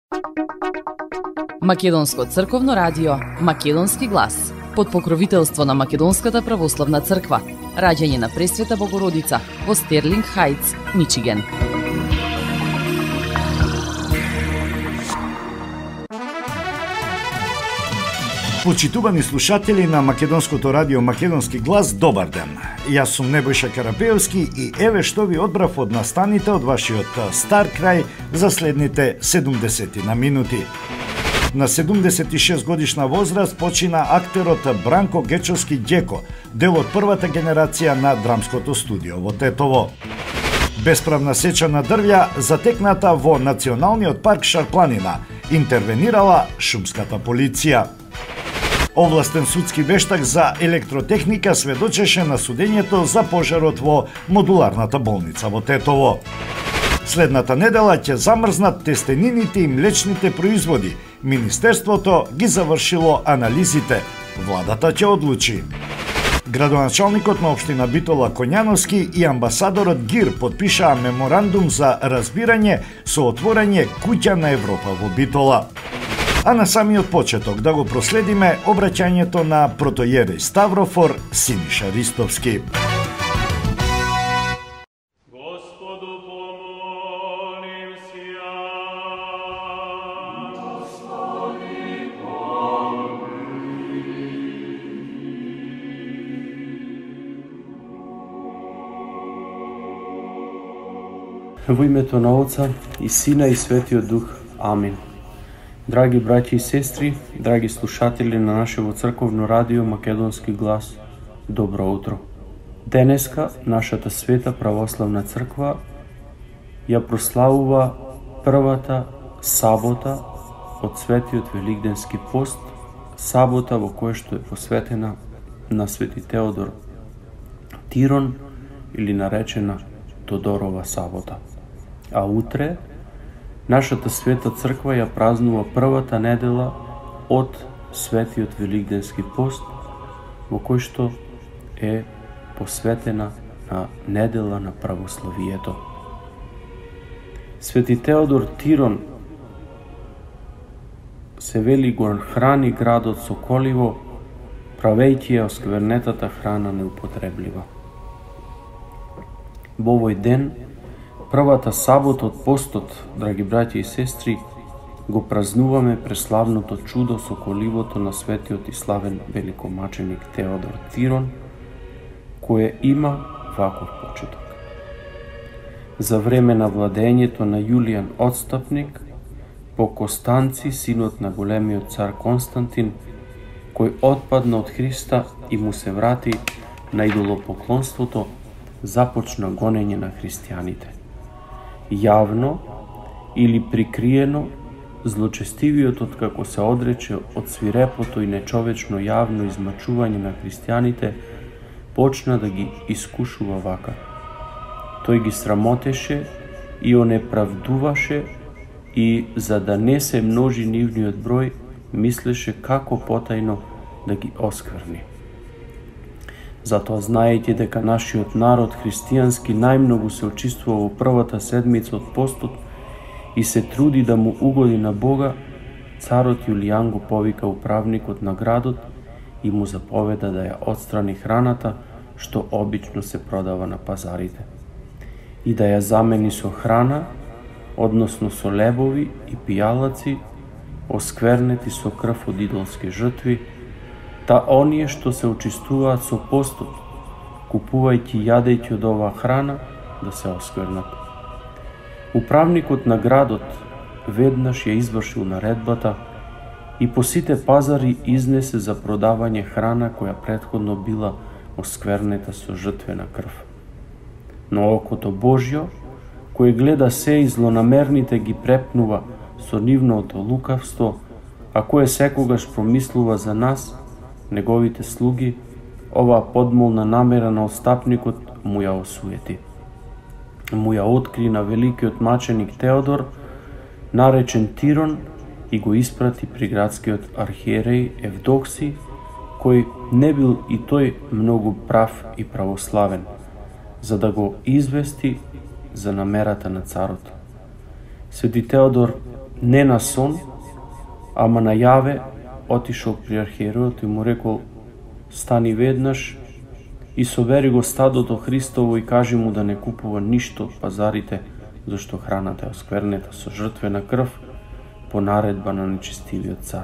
Македонско црковно радио, Македонски глас, под покровителство на Македонската православна црква, раѓање на Пресвета Богородица во Стерлинг Хајтс, Мичиген. Почитувани слушатели на Македонското радио Македонски глас, добар ден. Јас сум Небојша Карапеовски и еве што ви одбрав од настаните од вашиот стар крај за следните 70 на минути. На 76 годишна возраст почина актерот Бранко Гечовски Ѓеко, дел од првата генерација на драмското студио во Тетово. Бесправна сеча на дрвја затекната во Националниот парк Шарпланина, интервенирала шумската полиција. Овластен судски вештак за електротехника сведочеше на судењето за пожарот во модуларната болница во Тетово. Следната недела ќе замрзнат тестенините и млечните производи. Министерството ги завршило анализите. Владата ќе одлучи. Градоначалникот на општина Битола Коњановски и амбасадорот ГИР потпишаа меморандум за разбирање со отворање куќа на Европа во Битола. А на самиот почеток да го проследиме обраќањето на протоиерей Ставрофор Синиша Ристовски. Во името на Отца и Сина и Светиот Дух. Амин. Драги браќи и сестри, драги слушатели на нашето црковно радио Македонски глас, добро утро. Денеска нашата света православна црква ја прославува првата сабота од Светиот Великденски пост, сабота во која што е посветена на Свети Теодор Тирон или наречена Тодорова сабота. А утре нашата света црква ја празнува првата недела од Светиот Великденски пост, во кој што е посветена на недела на православието. Свети Теодор Тирон се вели го храни градот со коливо, правејќи ја осквернетата храна неупотреблива. Во овој ден, првата сабота од постот, драги браќи и сестри, го празнуваме преславното чудо со коливото на светиот и славен великомаченик Теодор Тирон, кое има ваков почеток. За време на владењето на Јулијан Отстапник, по Костанци, синот на големиот цар Константин, кој отпадна од Христа и му се врати на идолопоклонството, започна гонење на христијаните. Јавно или прикриено, злочестивиот откако се одрече од свирепото и нечовечно јавно измачување на христијаните, почна да ги искушува вака. Тој ги срамотеше и онеправдуваше и, за да не се множи нивниот број, мислеше како потајно да ги оскверни. Затоа знаејте дека нашиот народ христијански најмногу се очистува во првата седмица од постот и се труди да му угоди на Бога, царот Јулијан го повика управникот на градот и му заповеда да ја отстрани храната што обично се продава на пазарите и да ја замени со храна, односно со лебови и пијалаци, осквернети со крв од идолски жртви, та оние што се очистуваат со постот, купувајќи и јадејќи од оваа храна, да се осквернат. Управникот на градот веднаш ја извршил наредбата и по сите пазари изнесе за продавање храна која претходно била осквернета со жртвена крв. Но окото Божјо, кој гледа се и злонамерните ги препнува со нивното лукавство, а кое секогаш промислува за нас, неговите слуги, оваа подмолна намера на отстапникот му ја осуети. Му ја откри на великиот маченик Теодор, наречен Тирон, и го испрати при градскиот архиереј Евдокси, кој не бил и тој многу прав и православен, за да го извести за намерата на царот. Свети Теодор не на сон, ама најаве отишол при архиерејот и му рекол: стани веднаш и собери го стадото Христово и кажи му да не купува ништо од пазарите, зашто храната е осквернета со жртвена крв по наредба на нечестивиот цар.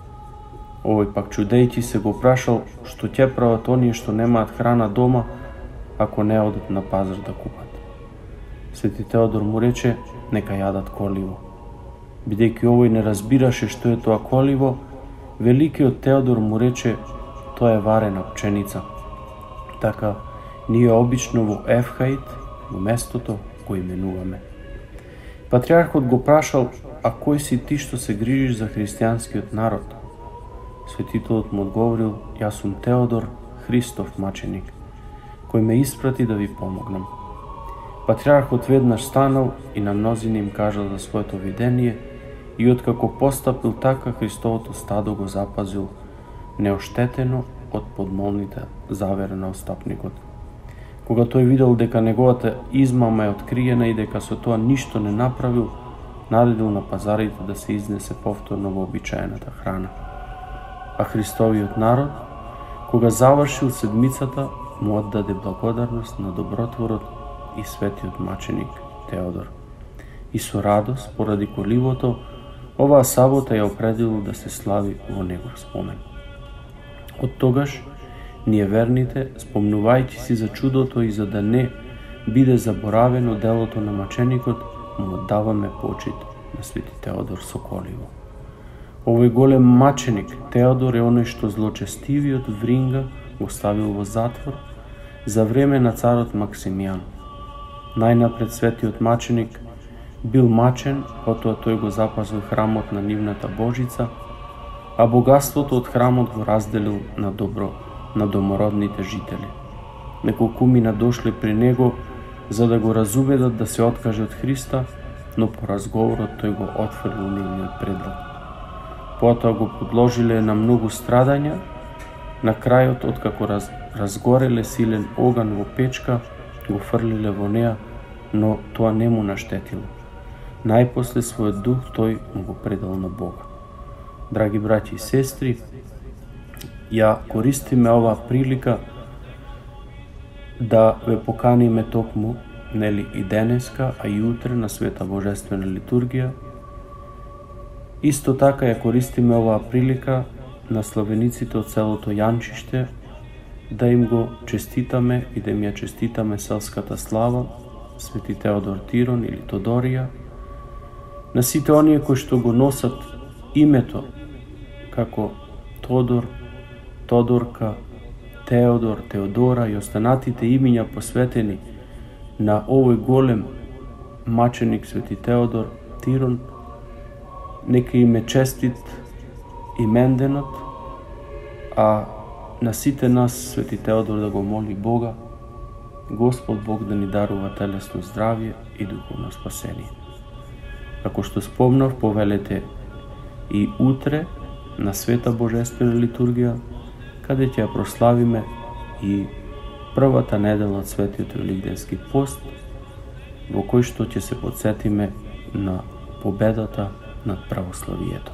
Овој пак чудејќи се го прашал што ќе прават оние што немаат храна дома, ако не одат на пазар да купат. Свети Теодор му рече нека јадат коливо. Бидејќи овој не разбираше што е тоа коливо, великиот Теодор му рече тоа е варена пченица. Така, ние обично во Ефхаид, во местото, го именуваме. Патриархот го прашал: а кој си ти што се грижиш за христијанскиот народ? Светителот му одговорил: јас сум Теодор, Христов маченик, кој ме испрати да ви помогнам. Патриархот веднаш станал и на мнозини им кажал за своето видение и откако постапил така, Христовото стадо го запазил неоштетено од подмолните завера на отстапникот. Кога тој видел дека неговата измама е откриена и дека со тоа ништо не направил, наредил на пазарите да се изнесе повторно вообичаената храна. А Христовиот народ, кога завршил седмицата, му оддаде благодарност на добротворот и светиот маченик Теодор. И со радост, поради коливото, оваа сабота ја определил да се слави во негов спомен. Од тогаш, ние верните, спомнувајќи си за чудото и за да не биде заборавено делото на маченикот, му оддаваме почит на свети Теодор со коливо. Овој голем маченик Теодор е оној што злочестивиот Вринга го ставил во затвор за време на царот Максимијан. Најнапред светиот маченик бил мачен, потоа тој го запазил храмот на нивната Божица, а богатството од храмот го разделил на добро на домородните жители. Неколкумина дошле при него за да го разубедат да се откаже од Христа, но по разговорот тој го отфрлил нивниот предлог. Потоа го подложиле на многу страдања, на крајот, откако разгореле силен оган во печка, го фрлиле во неа, но тоа не му наштетило. Најпосле својот дух тој му го предал на Бога. Драги браќи и сестри, ја користиме оваа прилика да ве поканиме токму, нели и денеска, а и утре на Света Божествена литургија. Исто така ја користиме оваа прилика на славениците од селото Јанчиште, да им го честитаме и да им ја честитаме селската слава, Свети Теодор Тирон или Тодорија, на сите оние кои што го носат името како Тодор, Тодорка, Теодор, Теодора и останатите имиња посветени на овој голем маченик Свети Теодор Тирон, нека им е честит именденот, а на сите нас Свети Теодор да го моли Бога, Господ Бог да ни дарува телесно здравје и духовно спасение. Како што спомнав, повелете и утре на Света Божествена литургија, каде ќе ја прославиме и првата недела од Светиот Великденски пост, во кој што ќе се подсетиме на победата над православието.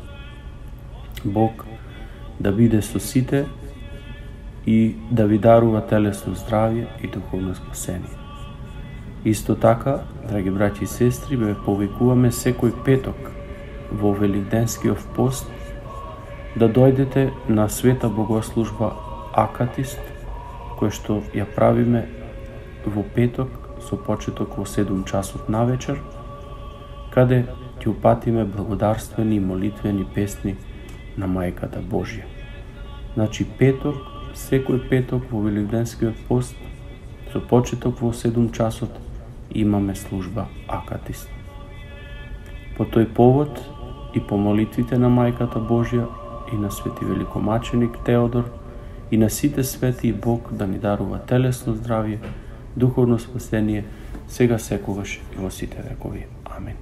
Бог да биде со сите и да ви дарува телесно здравје и духовно спасение. Исто така, драги браќи и сестри, ве повикуваме секој петок во Великденскиот пост да дојдете на света богослужба Акатист, кој што ја правиме во петок со почеток во 7 часот навечер, каде ќе упатиме благодарствени и молитвени песни на Мајката Божја. Значи петок, секој петок во Великденскиот пост, со почеток во 7 часот, имаме служба Акатист. По тој повод и по молитвите на Мајката Божја и на свети великомаченик Теодор и на сите свети и Бог да ни дарува телесно здравје, духовно спасение, сега секогаш и во сите векови. Амин.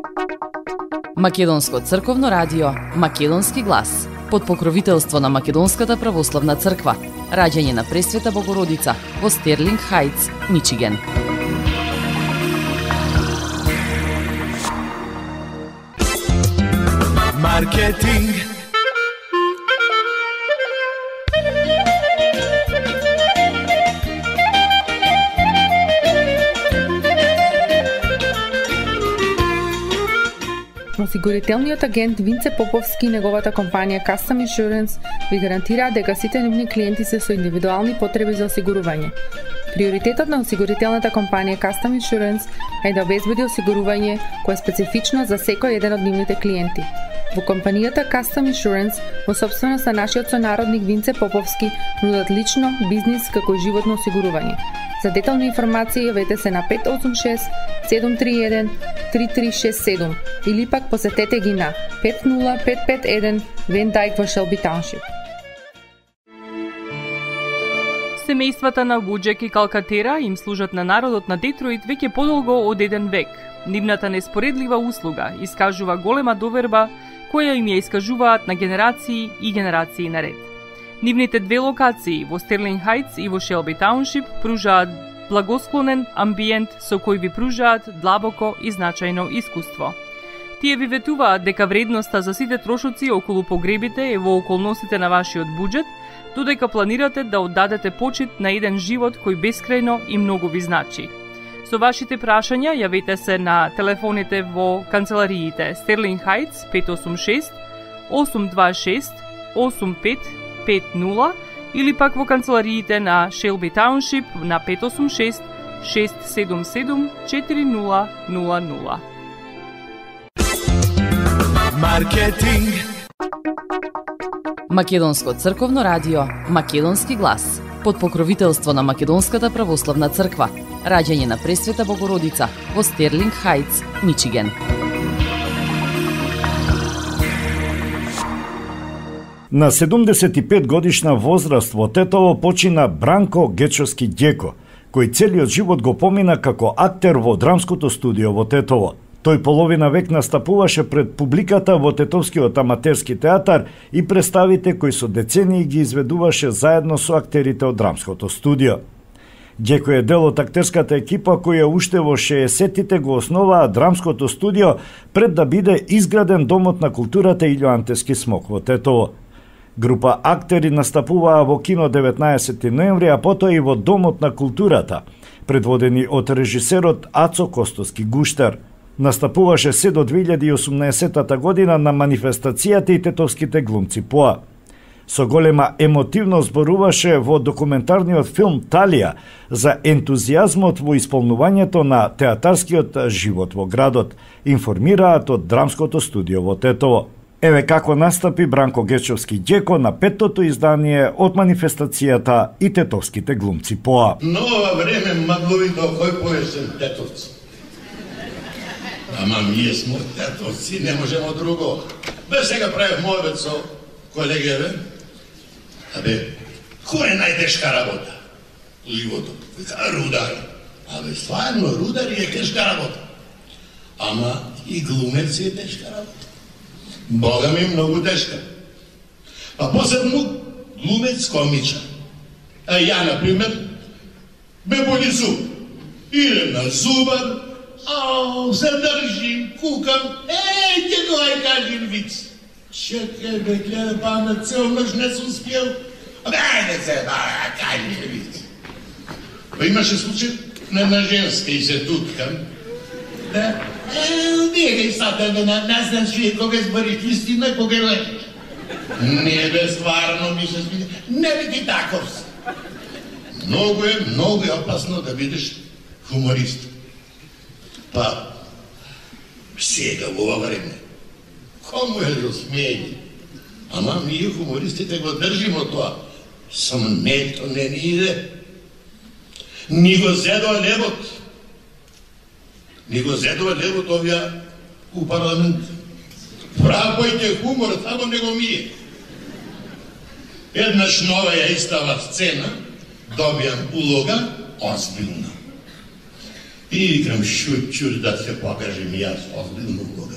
Македонско црковно радио, Македонски глас, под покровителство на Македонската православна црква, раѓање на Пресвета Богородица во Стерлинг Хајтс, Мичиген. Маркетинг. Осигурителниот агент Винце Поповски и неговата компанија Custom Insurance ви гарантираат дека сите нивни клиенти се со индивидуални потреби за осигурување. Приоритетот на осигурителната компанија Custom Insurance е да обезбеди осигурување кое е специфично за секој еден од нивните клиенти. Во компанијата Custom Insurance, во собственост на нашиот сонародник Винце Поповски, нудат лично, бизнис како и животно осигурување. За детални информации јавете се на 586 731 3367 или пак посетете ги на 50551 Van Dyke во Shelby Township. Семејствата на Вуџек и Калкатера им служат на народот на Детройт веќе подолго од еден век. Нивната неспоредлива услуга искажува голема доверба која им ја искажуваат на генерации и генерации наред. Нивните две локации во Стерлинг Хајтс и во Шелби Тауншип пружаат благосклонен амбиент со кој ви пружаат длабоко и значајно искуство. Тие ви ветуваат дека вредноста за сите трошоци околу погребите е во околностите на вашиот буџет, додека планирате да оддадете почит на еден живот кој бескрајно и многу ви значи. Со вашите прашања јавете се на телефоните во канцелариите Стерлинг Хајтс 586 826 8550 или пак во канцелариите на Шелби Тауншип на 586 677 4000. Маркетинг. Македонско црковно радио Македонски глас под покровителство на Македонската православна црква. Раѓање на Пресвета Богородица во Стерлинг Хајтс, Мичиген. На 75 годишна возраст во Тетово почина Бранко Гечовски Ѓеко, кој целиот живот го помина како актер во драмското студио во Тетово. Тој половина век настапуваше пред публиката во Тетовскиот аматерски театар и представите кои со децении ги изведуваше заедно со актерите од драмското студио. Ѓеко е дел од актерската екипа која уште во 60-тите го основаа драмското студио пред да биде изграден Домот на културата Илјо Антески Смок во Тетово. Група актери настапуваа во кино 19 ноември, а потоа и во Домот на културата, предводени од режисерот Ацо Костоски Гуштер. Настапуваше се до 2018 година на манифестацијата и тетовските глумци ПОА. Со голема емотивност зборуваше во документарниот филм Талија за ентузијазмот во исполнувањето на театарскиот живот во градот, информираат од драмското студио во Тетово. Еве како настапи Бранко Гечовски Ѓеко на петтото издание од манифестацијата и тетовските глумци ПОА. Нова време магловито кој поесен тетовци. Ама ние сме тетовци, не можемо друго. Бе сега правим обед со колегеве. Абе, кој е најтешка работа у животот? Рудар. Абе, стварно, рудар е тешка работа. Ама и глумец е тешка работа. Бога ми многу тешка. А посебно глумец комичар. А ја, например, ме боли зуб. Идем на зубар, се држим, кукам, ќе доај кажем виц. Чекај, бе, гледа, на цел нож не сум спел. Абе, ајде се, кажем виц. Па имаше случај на женска и се туткам. Да, бегай сад, не знам че кога збориш истина, кога лежиш. Не бе, стварно ми се смине. Не би ти таков си. Много е опасно да бидеш хуморист. Па, сега во ова време, кому е за смејање? Ама ние хумористите го држимо тоа. Само нето не ни иде. Ни го зедува левот. Ни го зедува левот овија у парламент. Правојте хумор, само не го мие. Еднаш нова ја истава сцена, добијам улога, озбилна. И викам, чур да се покажем и јас озбилна улога.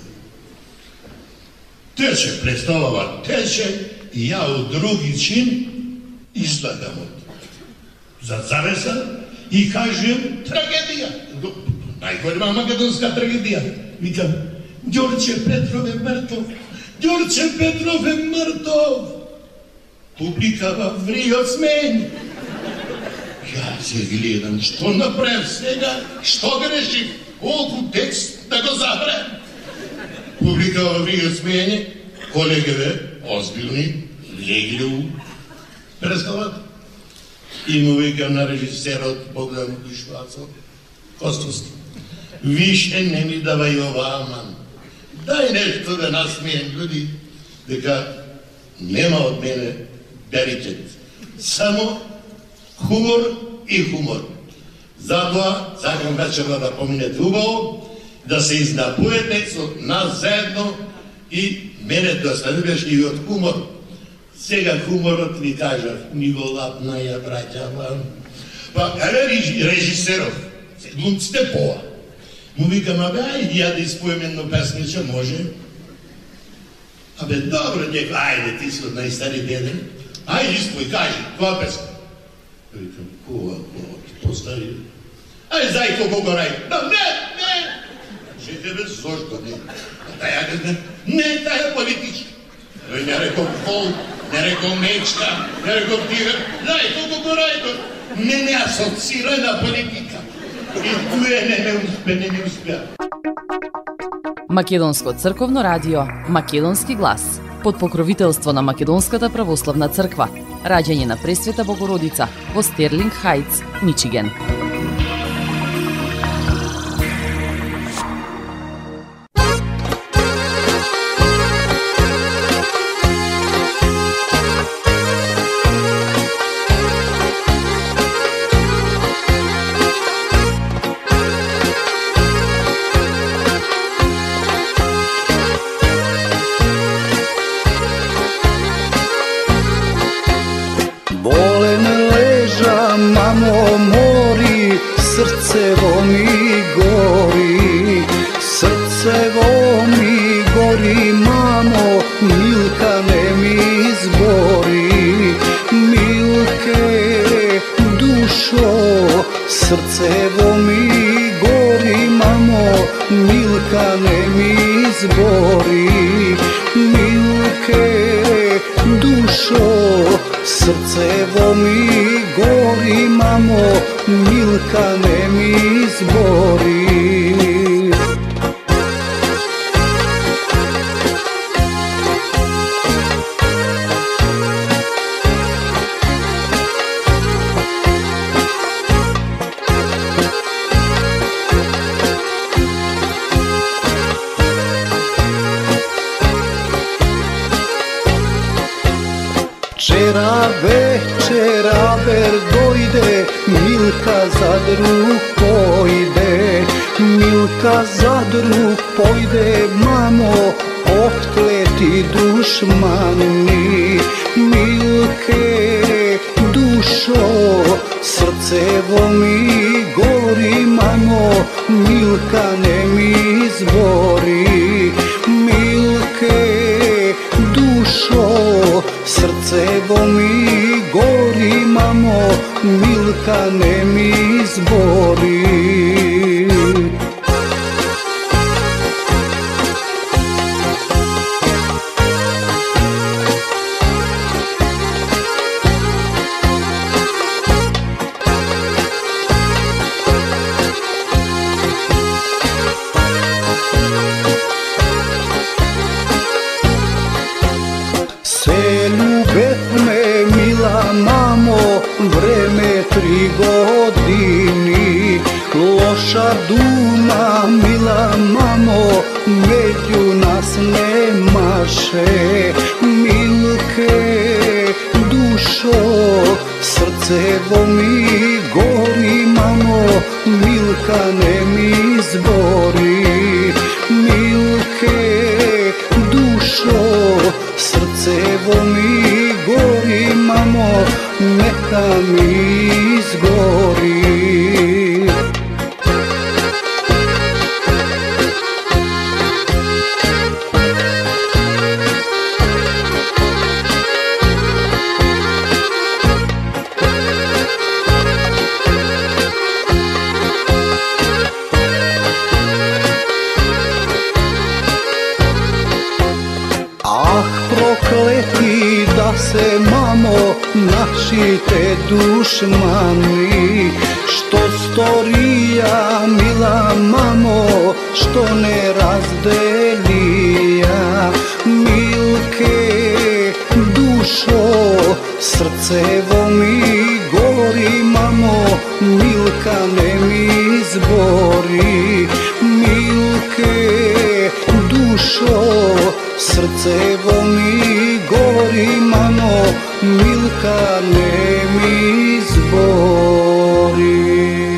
Тече, представава тече, и ја у други чин излагам за завеса и кажем трагедија. Најголема македонска трагедија. Викам, Ѓорче Петров е мртов. Ѓорче Петров е мртов. Публика ври од смене. Ја се гледам, што направив сега, што грешив, колку текст да го забравим. Публика ври од смене, колегеве, озбилни, легли у прескалата. И му викам на режисерот Богдан Дишвацов, Костовски, више не ми давај ова аман. Дај нешто да насмеем ljudi, дека нема од мене беритет. Само хумор и хумор. Затоа сакам вечерва да поминете убаво, да се изнапуете со нас заедно и мене да се любиш и од хумор. Сега хуморот ви кажав, ни го лапна ја браќа. Па, еве режисеров, глумците поа. Му викам, абе, ајде ја да испоем едно песниче, може? Абе, добро, дека, ајде, ти си од најстари деден. Ајде, испој, кажи, која песна? Викам, која, ти постави. Ајде, зај колко го рај. Да, не! Жете бе, зошто не? Таја, не, таја политичка. Тој не рекол фол, не рекол мечка, не рекол тигър. Зај колко го рај, не асоцира на политика. И туе не успеа. Македонско црковно радио, Македонски глас, под покровителство на Македонската православна црква, раѓање на Пресвета Богородица во Стерлинг Хајтс, Мичиген. Srcevo mi gori, mamo, Milka ne mi zbori. Milke, dušo, srcevo mi gori, mamo, Milka ne mi zbori. Milke, dušo, srcevo mi gori, mamo, Milka ne mi zbori. Večera ver dojde, Milka za drug pojde. Milka za drug pojde, mamo, otleti dušmani. Milke, dušo, srcevo mi gori, mamo, Milka ne mi zbori. Milke, dušo, srcevo mi gori, mamo, Milka ne mi zbori. Vreme 3 godini, loša duma, mila mamo, među nas nemaše. Milke, dušo, srcevo mi gori, mamo, Milka ne mi zbori. Milke, dušo, srcevo mi gori, mamo, neka mi izgori. Ah, prokleti da se, mamo, našite dušmani. Što storija, mila mamo, što ne razdelija. Milke, dušo, srcevo mi gori, mamo, Milka ne mi zbori. Milke, dušo, srcevo mi gori, mamo, Milka ne mi zbori.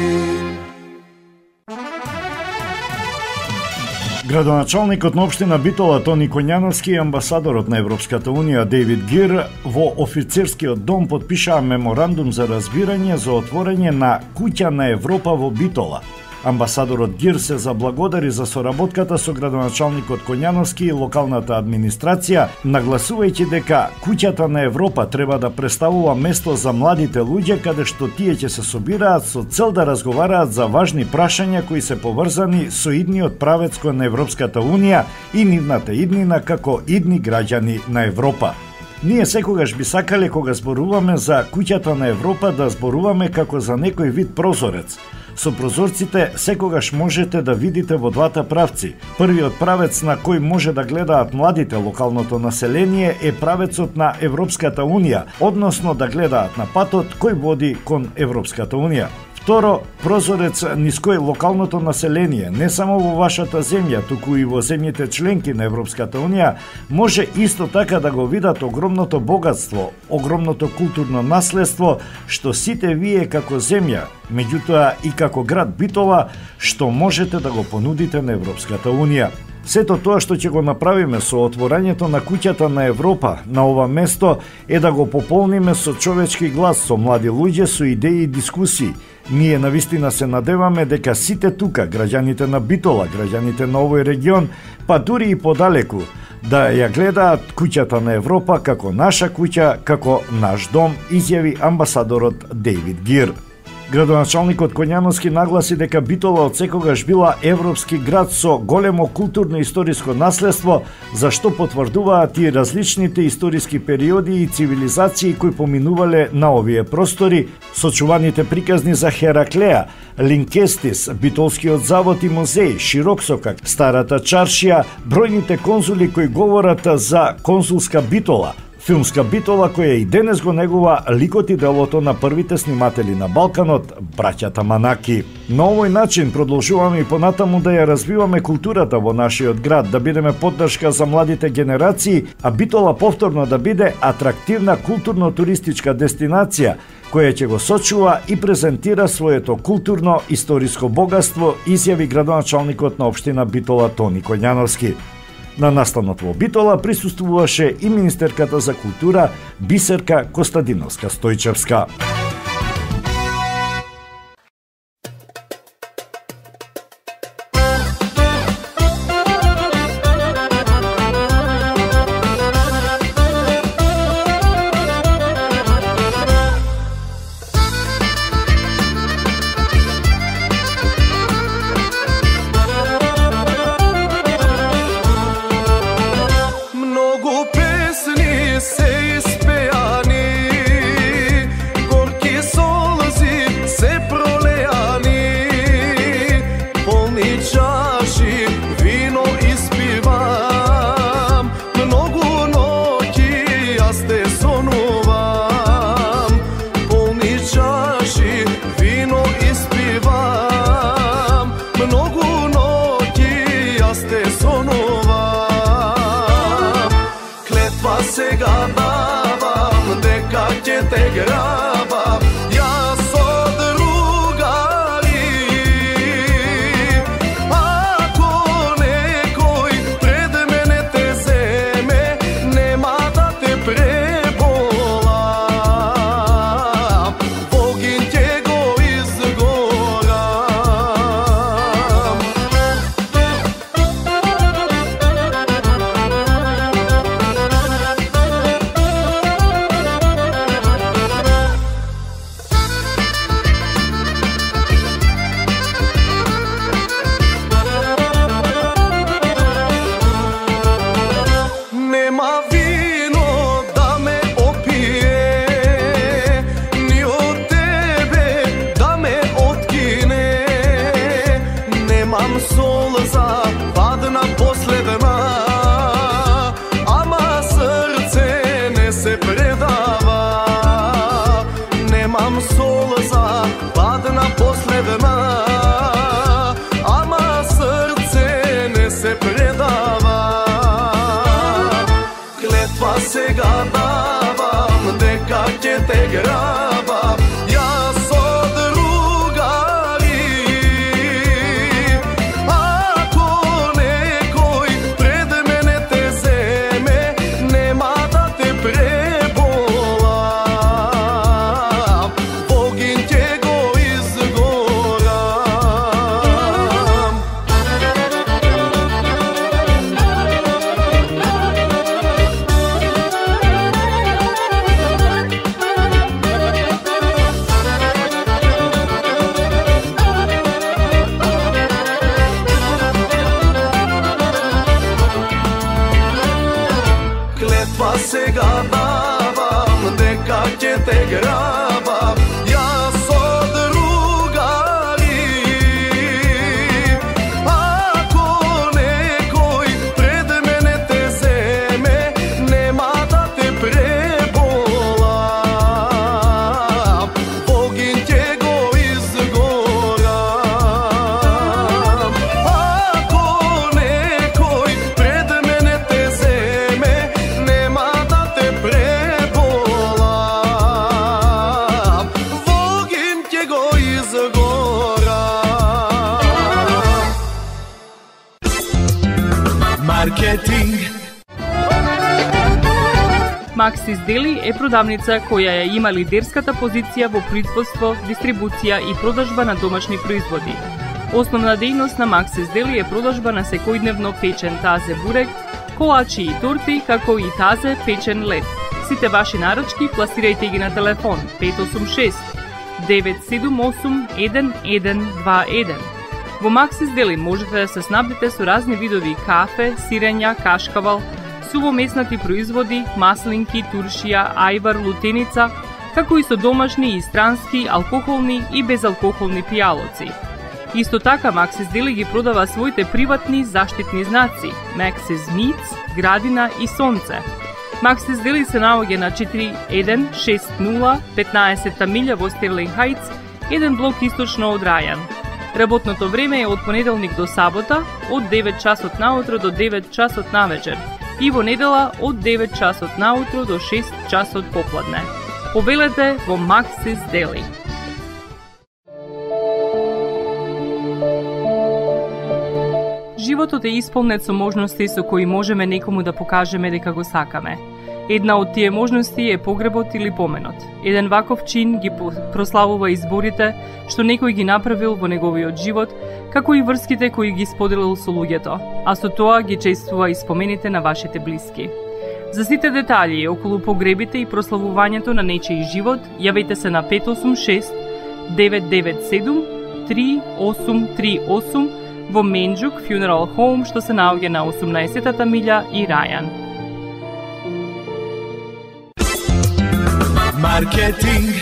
Градоначалникот на општина Битола Тони Коњановски и амбасадорот на Европската Унија Дейвид Гир во офицерскиот дом подпишаа меморандум за разбирање за отворање на куќа на Европа во Битола. Амбасадорот Гир се заблагодари за соработката со градоначалникот Коњановски и локалната администрација, нагласувајќи дека куќата на Европа треба да представува место за младите луѓе каде што тие ќе се собираат со цел да разговараат за важни прашања кои се поврзани со идниот правец кон Европската Унија и нивната иднина како идни граѓани на Европа. Ние секогаш би сакале кога зборуваме за куќата на Европа да зборуваме како за некој вид прозорец. Со прозорците секогаш можете да видите во двата правци. Првиот правец на кој може да гледаат младите локалното население е правецот на Европската Унија, односно да гледаат на патот кој води кон Европската Унија. Второ, прозорец низ кој локалното население, не само во вашата земја, туку и во земјите членки на Европската Унија, може исто така да го видат огромното богатство, огромното културно наследство, што сите вие како земја, меѓутоа и како град Битола, што можете да го понудите на Европската Унија. Сето тоа што ќе го направиме со отворањето на куќата на Европа на ова место е да го пополниме со човечки глас, со млади луѓе, со идеи и дискусии. Ние навистина се надеваме дека сите тука, граѓаните на Битола, граѓаните на овој регион, па дури и подалеку, да ја гледаат куќата на Европа како наша куќа, како наш дом, изјави амбасадорот Дейвид Гир. Градоначалникот Коњановски нагласи дека Битола од секогаш била европски град со големо културно и историско наследство, за што потврдуваат и различните историски периоди и цивилизации кои поминувале на овие простори, сочуваните приказни за Хераклеја, Линкестис, Битолскиот завод и музеј, Широксокак, Старата чаршија, бројните конзули кои говорат за конзулска Битола, филмска Битола која и денес го негува ликот и делото на првите сниматели на Балканот, браќата Манаки. На овој начин продолжуваме и понатаму да ја развиваме културата во нашиот град, да бидеме поддршка за младите генерации, а Битола повторно да биде атрактивна културно-туристичка дестинација, која ќе го сочува и презентира своето културно-историско богатство, изјави градоначалникот на општина Битола Тони Коњановски. На настанот во Битола присуствуваше и министерката за култура Бисерка Костадиновска-Стојчевска. Клетва сега давам, дека ќе те грабам, јас со другари. Ако некој пред мене те земе, нема да те преболам, во огин ќе го изгорам. Клетва сега давам, дека ќе те грабам, јас со другари. Ако некој пред мене те земе, нема да те преболам, во огин ќе го изгорам. Ако некој пред мене те земе, нема да те преболам, во огин ќе го изгорам. Маркетинг. Максис Дели е продавница која ја има лидерската позиција во производство, дистрибуција и продажба на домашни производи. Основна дејност на Максис Дели е продажба на секојдневно печен тазе бурек, колачи и торти, како и тазе печен леб. Сите ваши наручки пласирајте ги на телефон 586 978 1121. Во Максис Дели можете да се снабдите со разни видови кафе, сирења, кашкавал, сувомеснати производи, маслинки, туршија, ајвар, лутеница, како и со домашни и странски, алкохолни и безалкохолни пијалоци. Исто така Максис Дели ги продава своите приватни заштитни знаци Максис Meats, Градина и Сонце. Максис Дели се наоѓа на 4160 15-та милја во Стерлинг Хајтс, еден блок источно од Рајан. Работното време е од понеделник до сабота, од 9 часот наутро до 9 часот навечер и во недела од 9 часот наутро до 6 часот попладне. Повелете во Максис Дели. Животот е исполнет со можности со кои можеме некому да покажеме дека го сакаме. Една од тие можности е погребот или поменот. Еден ваков чин ги прославува изборите што некој ги направил во неговиот живот, како и врските кои ги споделил со луѓето, а со тоа ги чествува и спомените на вашите блиски. За сите детали околу погребите и прославувањето на нечиј живот, јавете се на 586 997 3838 во Менџук Funeral Home, што се наоѓа на 18-та милја и Рајан. Маркетинг.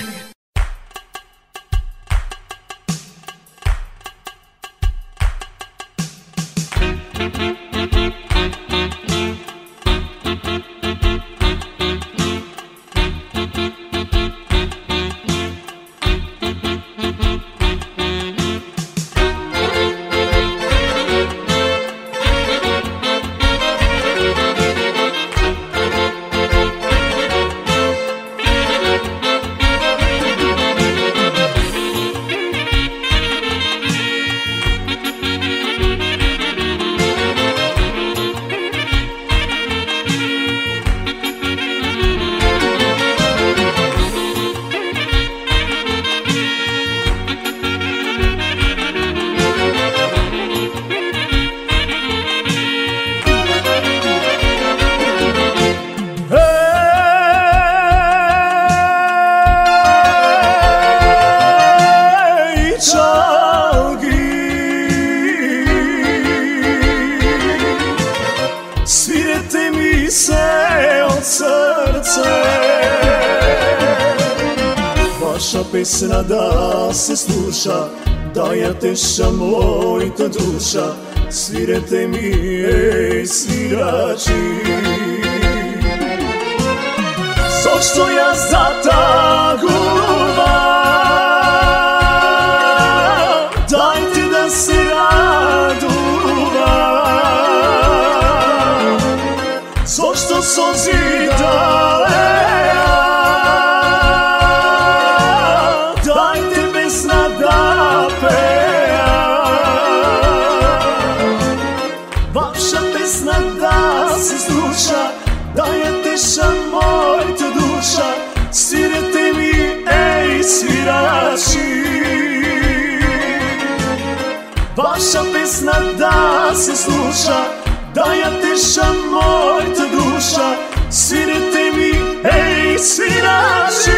Pesna da se sluša, da ja teša moјата душа, свирете ми, еј, свирачи. Зошто ја затагувам, дајте да се радувам. Зошто Зошто созидале дајте песна да пеја, ваша песна да се слуша, да ја теша мојата душа, свирете ми, еј, свирачи. Ваша песна да се слуша, да ја теша мојата душа, свирете ми, еј, свирачи.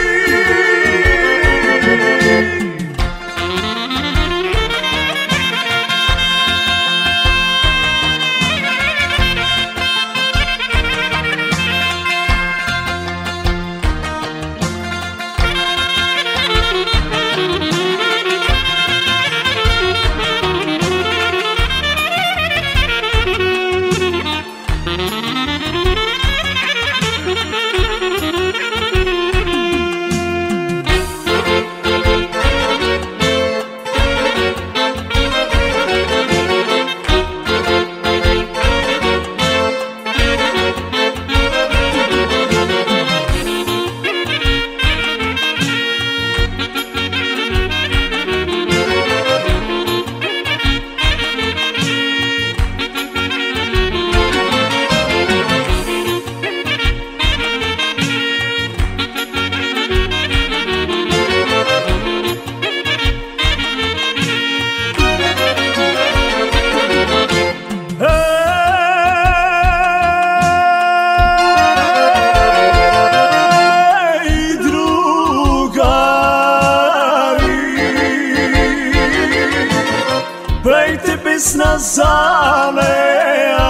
Песна за неа,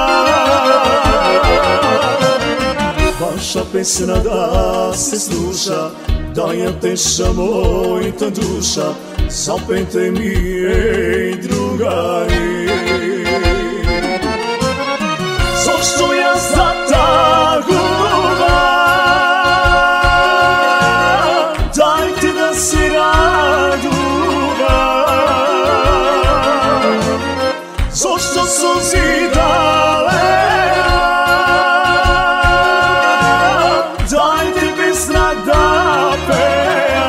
ваша песна да се слуша, да ја теша мојата душа, запете ми, еј, другари. Зошто ја затагува, дајте да се радува. Зошто созидале дајте песна да пеја,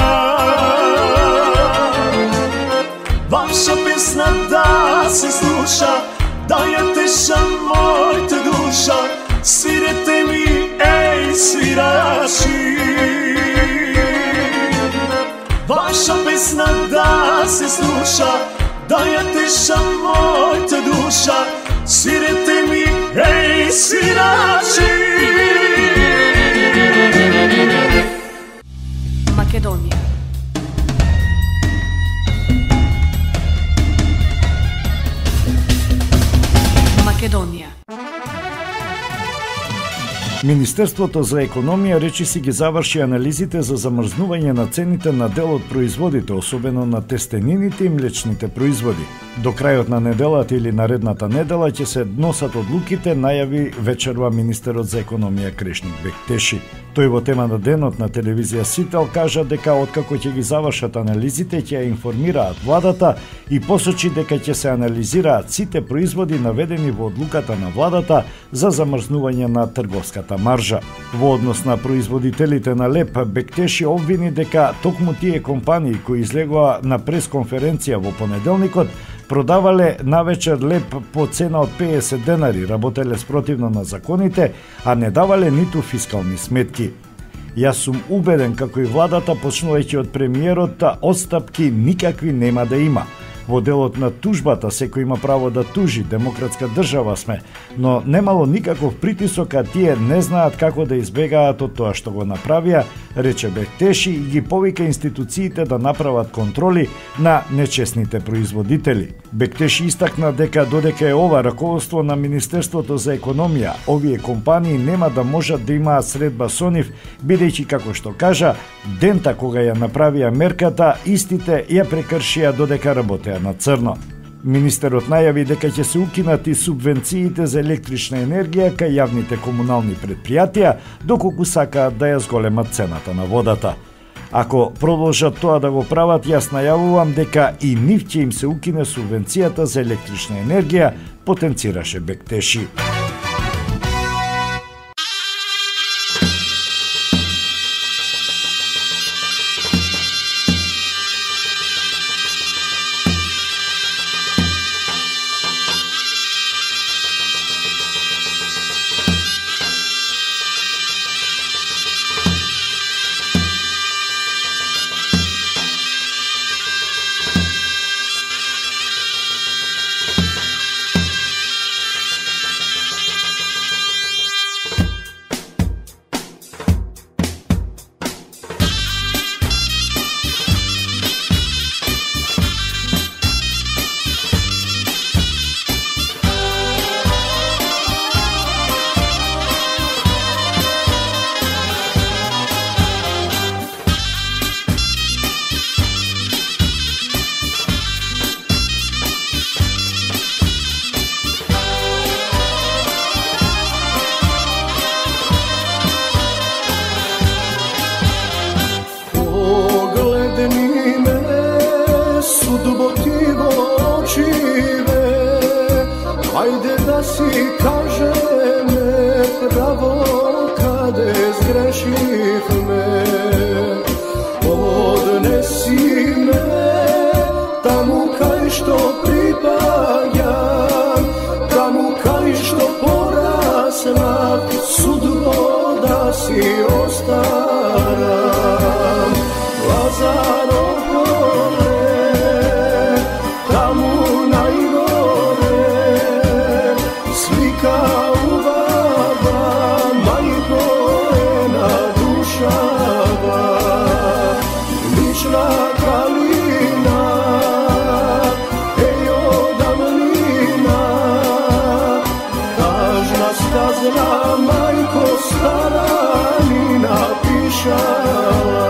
ваша песна да се слуша, да ја теша мојата душа, свирете ми, еј, свирачи. Ваша песна да се слуша, да ја теша мојата душа, свирете ми, еј, свирачи. Македонија. Македонија. Министерството за економија речиси ги заврши анализите за замрзнување на цените на дел од производите, особено на тестенините и млечните производи. До крајот на неделата или наредната недела ќе се носат одлуките, најави вечерва министерот за економија Крешник Бектеши. Тој во тема на денот на телевизија Сител кажа дека откако ќе ги завршат анализите ќе ја информираат владата и посочи дека ќе се анализираат сите производи наведени во одлуката на владата за замрзнување на трговската маржа. Во однос на производителите на леб, Бектеши обвини дека токму тие компании кои излегоа на пресконференција во понеделникот продавале навечер леб по цена од 50 денари, работеле спротивно на законите, а не давале ниту фискални сметки. Јас сум убеден како и владата, почнувајќи од премиерот, отстапки никакви нема да има. Во делот на тужбата секој има право да тужи, демократска држава сме, но немало никаков притисок, а тие не знаат како да избегаат од тоа што го направија, рече Бектеши и ги повика институциите да направат контроли на нечесните производители. Бектеши истакна дека додека е ова раководство на Министерството за економија, овие компании нема да можат да имаат средба со нив, бидејќи како што кажа, дента кога ја направија мерката, истите ја прекршија додека работеа на црно. Министерот најави дека ќе се укинати субвенциите за електрична енергија кај јавните комунални предпријатија, доколку сакаат да ја зголемат цената на водата. Ако продолжат тоа да го прават, јас најавувам дека и нив ќе им се укине субвенцијата за електрична енергија, потенцираше Бектеши. si kaže me pravo kade zgreših me. Odnesi me tamo kaj što pripajam, tamo kaj što porasna, sudbo da si ostaram. Lazaro pole, tamo najgore, slika ubava, majko ena dušava. Lična kalina, ejo davnina, tažna skazna majko stara mi napišala.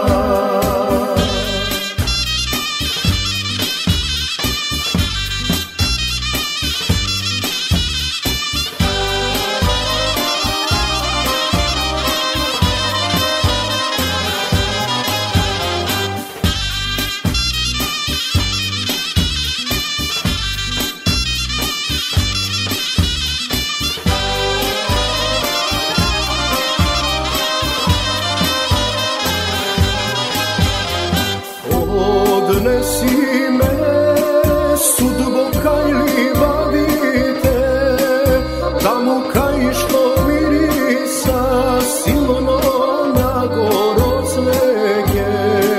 Odnesi me sudbo kaj li bavite, tamo kaj što mirisa silno na goro cveke.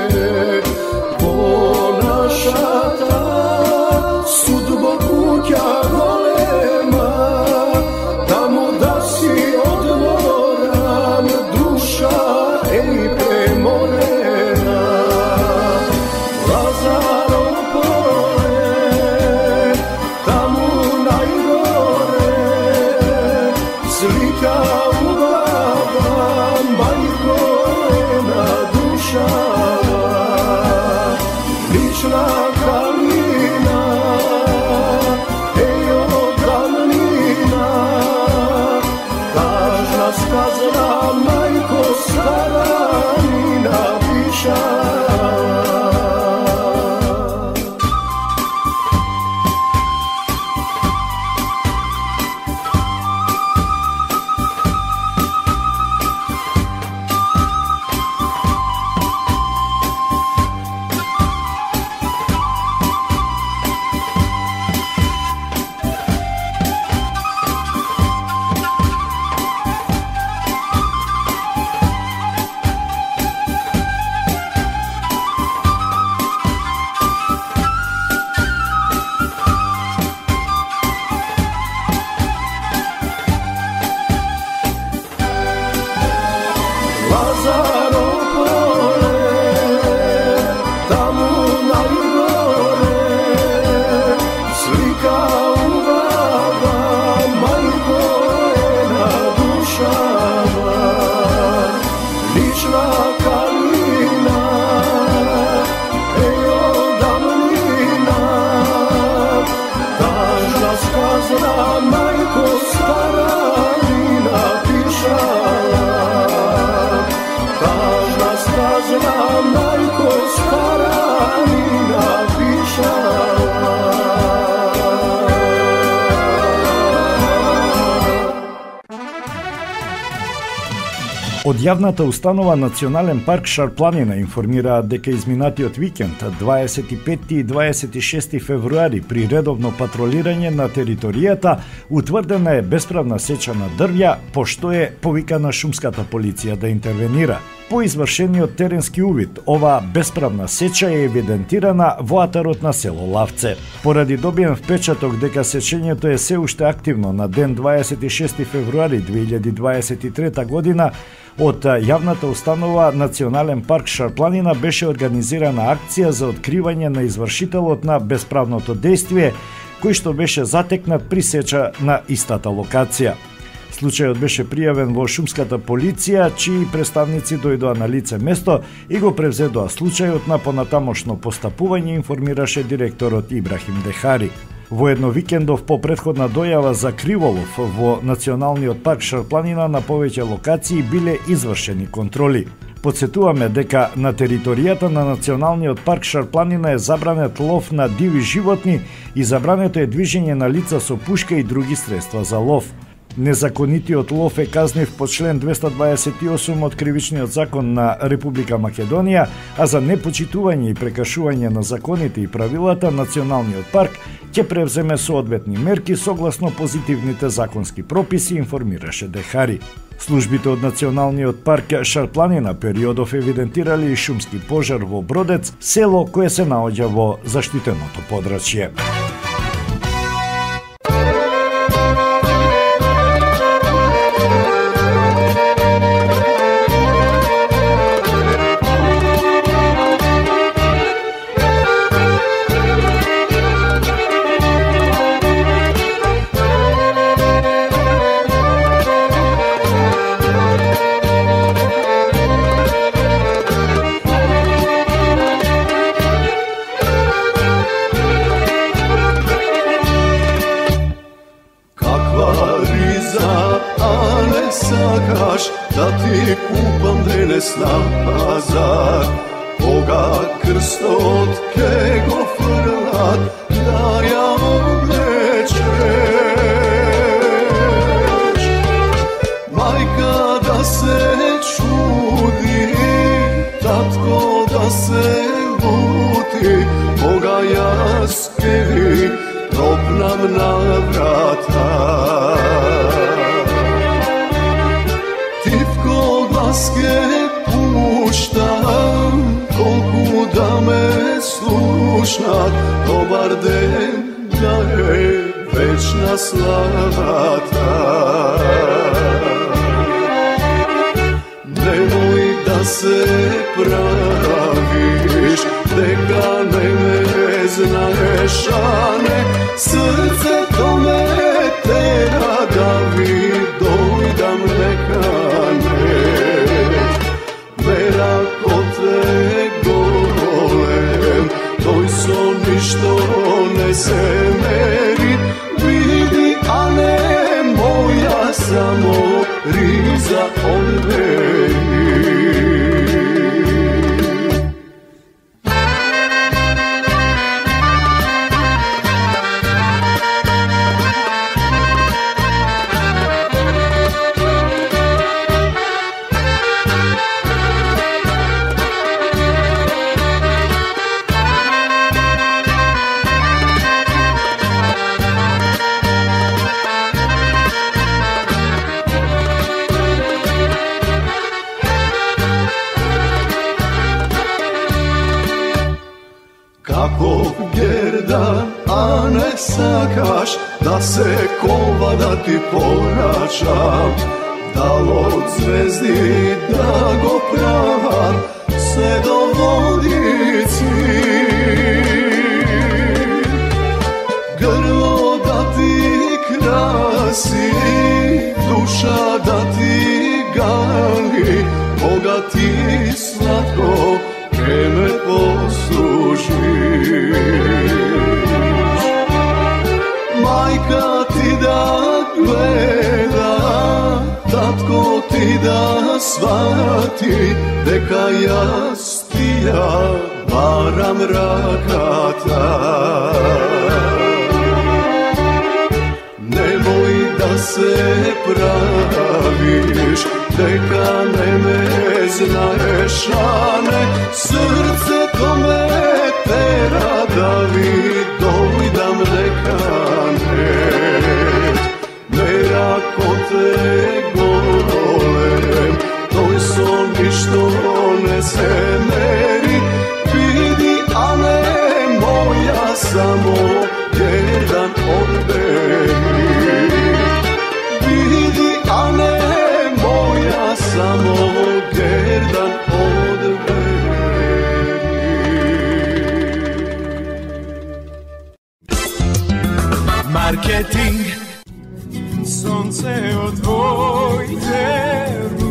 Ponašata sudbo kuća golema, tamo da si odmoran duša ej premorena. Lazaro pole, tamo najgore, slika ubava, majko ena dušava. Lična kalina, ejo davnina, tažna skazna majko stara mi napišala. Lazaro pole, tamo najgore, slika ubava, majko ena dušava. Lična kalina, ejo davnina, tažna skazna majko stara mi napišala. Tažna skazna majko stara mi napišala. Од јавната установа Национален парк Шарпланина информира дека изминатиот викенд, 25 и 26 февруари, при редовно патролирање на територијата, утврдена е бесправна сеча на дрвја, пошто е повикана шумската полиција да интервенира. По извршениот теренски увид, ова бесправна сеча е евидентирана во атарот на село Лавце. Поради добиен впечаток дека сечењето е се уште активно на ден 26 февруари 2023 година, од јавната установа Национален парк Шарпланина беше организирана акција за откривање на извршителот на бесправното дејствие, кој што беше затекнат при сеча на истата локација. Случајот беше пријавен во шумската полиција, чии представници дојдоа на лице место и го превзедоа случајот на понатамошно постапување, информираше директорот Ибрахим Дехари. Во едновикендов по претходна дојава за криволов во Националниот парк Шарпланина на повеќе локации биле извршени контроли. Подсетуваме дека на територијата на Националниот парк Шарпланина е забранет лов на диви животни и забрането е движење на лица со пушка и други средства за лов. Незаконитиот лов е казнив по член 228 од Кривичниот закон на Република Македонија, а за непочитување и прекашување на законите и правилата Националниот парк ќе превземе соодветни мерки согласно позитивните законски прописи, информираше Дехари. Службите од Националниот парк Шарпланина периодов евидентирали и шумски пожар во Бродец, село кое се наоѓа во заштитеното подрачје. Da ti kupam denes na pazar, koga krstot ke go frlat, da ja oblečeš. Majka da se čudi, tatko da se luti, koga jaskevi topnam na vrata. Glaske puštam, kolku da me slušnat, dobar den da je večna slavata. Nemoj da se praviš, deka ne me znaš, a ne srce to me tera da vi dojdam nekane. Ništo ne se meri, vidi, a ne moja samo riza odmeri. A ne sakaš da se kova da ti poračam, da od zvezdi da go pravam sve do vodici. Grlo da ti krasi, duša da ti gali, Boga ti slatko vreme posluži. Majka ti da gleda, tatko ti da shvati, deka jas ti ja varam rakata. Nemoj da se praviš, deka ne me znaš, a ne srce to me tera da vi dojdam nekanet. Merako te golem, toj son ništo ne se meri, vidi, a ne moja samo jedan odberi. Vidi, a ne moja samo jedan odberi. Marketing. Sonce od tvojte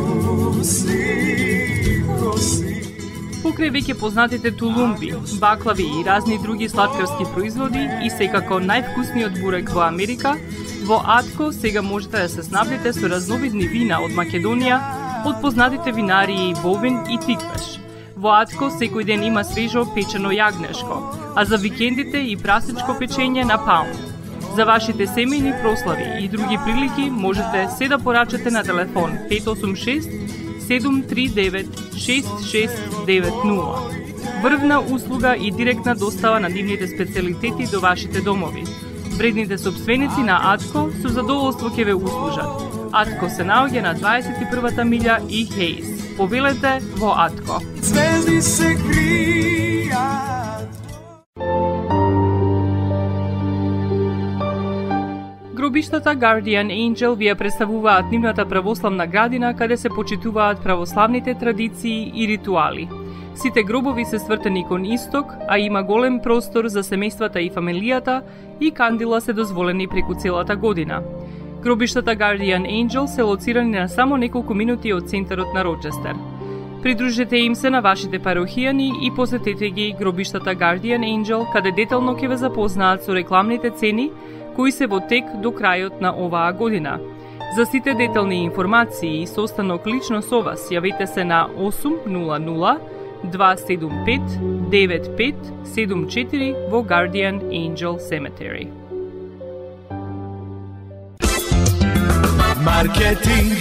rusi kosi. Покрај веќе познатите тулумби, баклави и разни други сладкарски производи и секако највкусниот бурек во Америка, во Атко сега можете да се снабдите со разновидни вина од Македонија, од познатите винарии Бовин и Тиквеш. Во Атко секој ден има свежо печено јагнешко, а за викендите и прасничко печење на паун. За вашите семејни прослави и други прилики можете се да порачате на телефон 586 739 6690. Врвна услуга и директна достава на нивните специјалитети до вашите домови. Вредните собственици на Атко со задоволство ќе ве услужат. Атко се наоѓа на 21-та милја и Хейс. Повелете во Атко. Звезди се кријат. Гробиштата Guardian Angel ви ја представуваат нивната православна градина каде се почитуваат православните традиции и ритуали. Сите гробови се свртени кон исток, а има голем простор за семејствата и фамилијата и кандила се дозволени преку целата година. Гробиштата Guardian Angel се лоцирани на само неколку минути од центарот на Рочестер. Придружете им се на вашите парохијани и посетете ги гробиштата Guardian Angel, каде детално ќе ве запознаат со рекламните цени кои се во тек до крајот на оваа година. За сите детални информации и состанок лично со вас, јавете се на 800 275 9574 во Guardian Angel Cemetery. Маркетинг.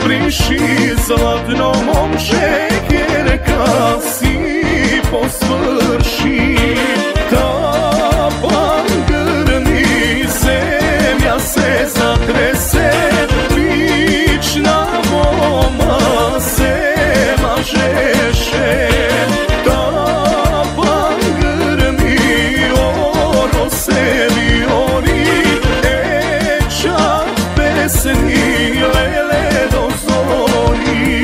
priši zlatno momče, reka si posvrši. Tapan grni, zemlja se zatrese, lična moma se mažeše. Tapan grni, oro se viori, ečak pesni lele do zori.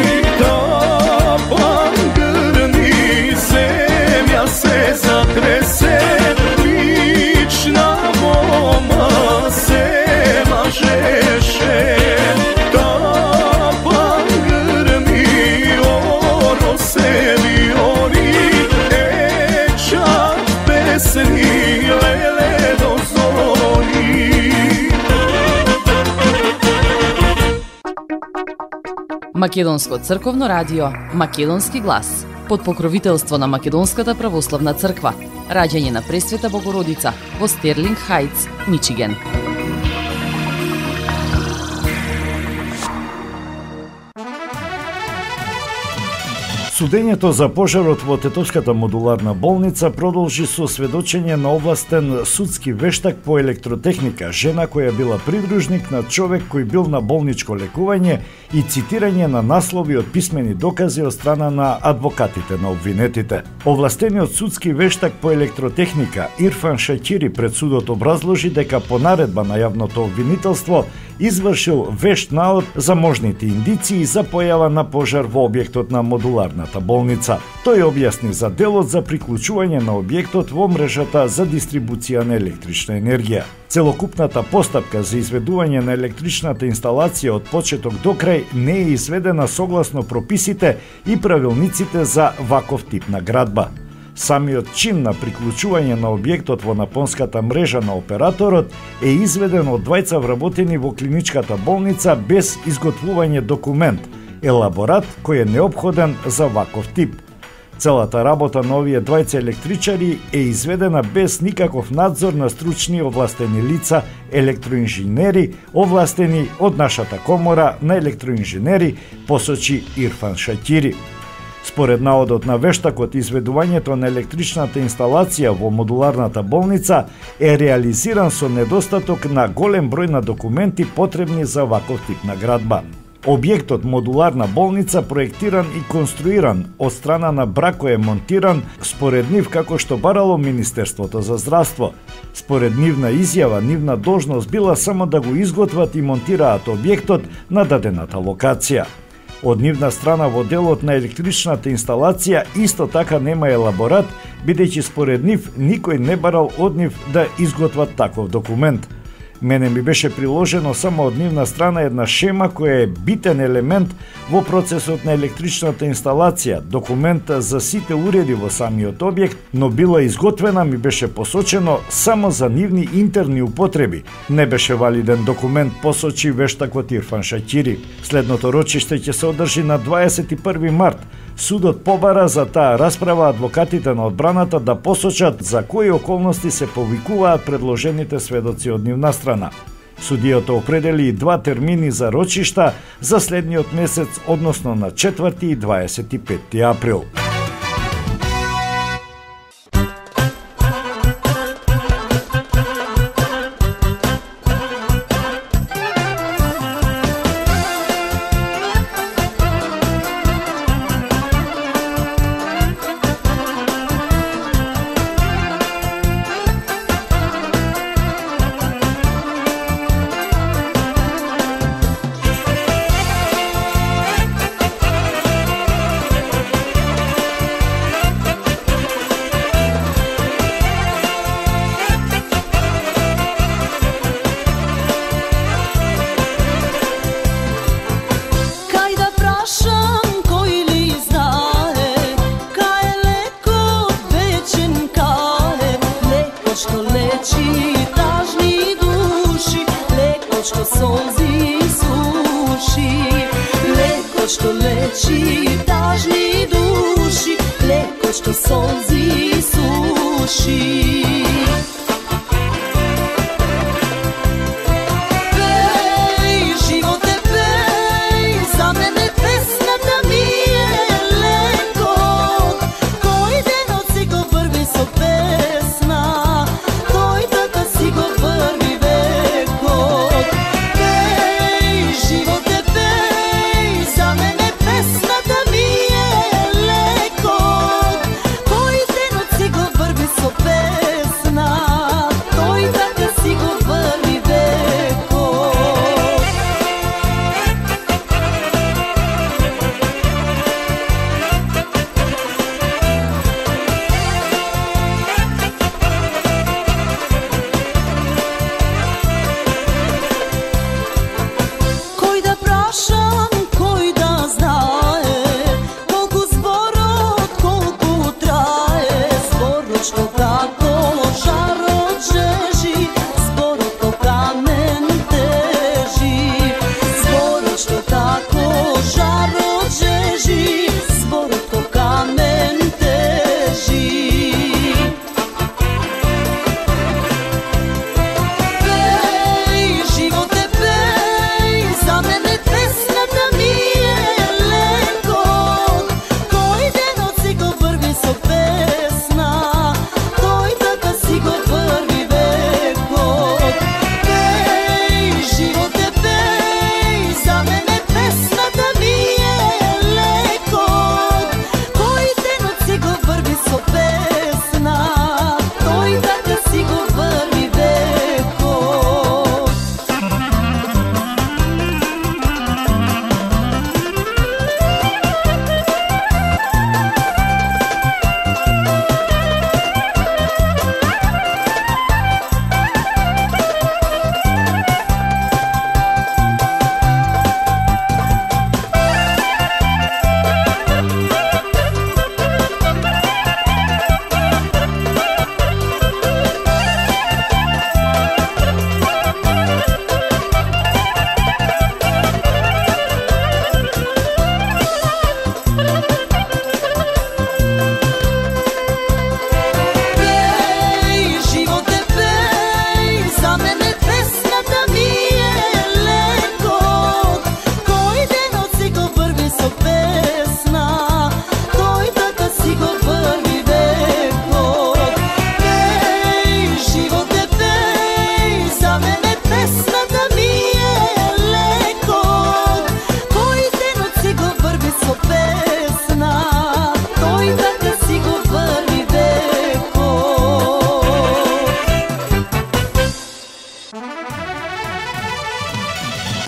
Tapan grni, zemlja se zatrese, lična moma se mažeše. Tapan grni, oro se viori, ečak pesni lele do zori. Македонско црковно радио, Македонски глас, под покровителство на Македонската православна црква, раѓање на Пресвета Богородица во Стерлинг Хајтс, Мичиген. Судењето за пожарот во Тетовската модуларна болница продолжи со сведочење на овластен судски вештак по електротехника, жена која била придружник на човек кој бил на болничко лекување и цитирање на наслови од писмени докази од страна на адвокатите на обвинетите. Овластениот судски вештак по електротехника Ирфан Шаќири пред судот образложи дека по наредба на јавното обвинителство извршил вешт наод за можните индиции за појава на пожар во објектот на модуларната болница. Тој објасни за делот за приклучување на објектот во мрежата за дистрибуција на електрична енергија. Целокупната постапка за изведување на електричната инсталација од почеток до крај не е изведена согласно прописите и правилниците за ваков тип на градба. Самиот чин на приклучување на објектот во напонската мрежа на операторот е изведен од двајца вработени во клиничката болница без изготвување документ, елаборат кој е неопходен за ваков тип. Целата работа на овие двајца електричари е изведена без никаков надзор на стручни овластени лица, електроинженери, овластени од нашата комора на електроинженери, посочи Ирфан Шаќири. Според наодот на вештакот, изведувањето на електричната инсталација во модуларната болница е реализиран со недостаток на голем број на документи потребни за ваков тип на градба. Објектот модуларна болница проектиран и конструиран од страна на Брако е монтиран според нив како што барало Министерството за здравство. Според нивна изјава, нивна должност била само да го изготват и монтираат објектот на дадената локација. Од нивна страна во делот на електричната инсталација исто така нема елаборат, бидејќи според нив никој не барал од нив да изготват таков документ. Мене ми беше приложено само од нивна страна една шема која е битен елемент во процесот на електричната инсталација, документ за сите уреди во самиот објект, но била изготвена, ми беше посочено, само за нивни интерни употреби. Не беше валиден документ, посочи вештакот Ирфан Шаќири. Следното рочиште ќе се одржи на 21 март. Судот побара за таа расправа адвокатите на одбраната да посочат за кои околности се повикуваат предложените сведоци од нивна страна. Судијата определи и два термини за рочишта за следниот месец, односно на 4 и 25 април.